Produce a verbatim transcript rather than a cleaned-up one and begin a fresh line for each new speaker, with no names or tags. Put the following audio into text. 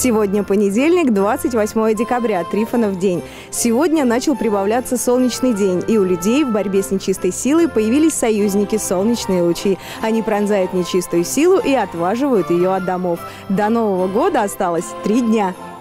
Сегодня понедельник, двадцать восьмое декабря, Трифонов день. Сегодня начал прибавляться солнечный день, и у людей в борьбе с нечистой силой появились союзники — солнечные лучи. Они пронзают нечистую силу и отваживают ее от домов. До Нового года осталось три дня.